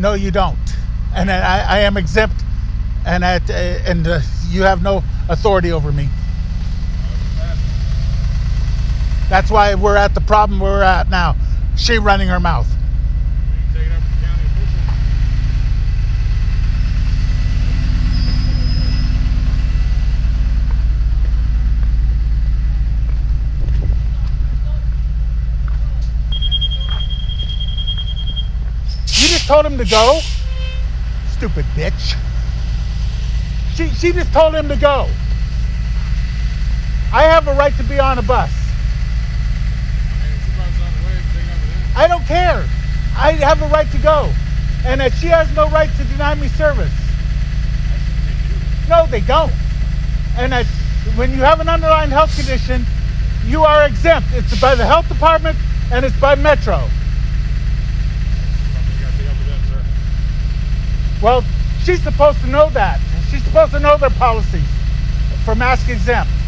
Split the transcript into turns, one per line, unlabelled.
No, you don't. And I am exempt, and you have no authority over me. That's why we're at the problem we're at now. She running her mouth.
Take it up to county officials.
You just told him to go? Stupid bitch. She just told him to go. I have a right to be on a bus. I don't care. I have a right to go. And that she has no right to deny me service. No, they don't. And that when you have an underlying health condition, you are exempt. It's by the health department and it's by Metro. Well, she's supposed to know that. She's supposed to know their policies for mask exempt.